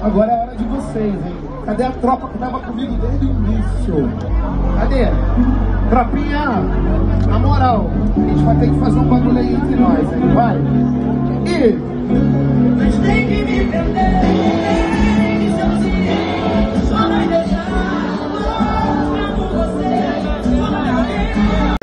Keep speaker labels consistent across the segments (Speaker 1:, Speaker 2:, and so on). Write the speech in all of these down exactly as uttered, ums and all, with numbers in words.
Speaker 1: Agora é hora de vocês, hein? Cadê a tropa que tava comigo desde o início? Cadê? Tropinha, na moral, a gente vai ter que fazer um bagulho aí entre nós, hein? Vai! E...
Speaker 2: Mas tem que me entender, que sozinho só vai deixar amor por você, só vai alguém.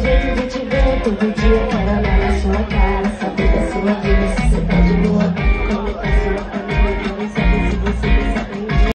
Speaker 3: Todo dia para olhar na sua cara, saber da sua vida, se você tá de boa.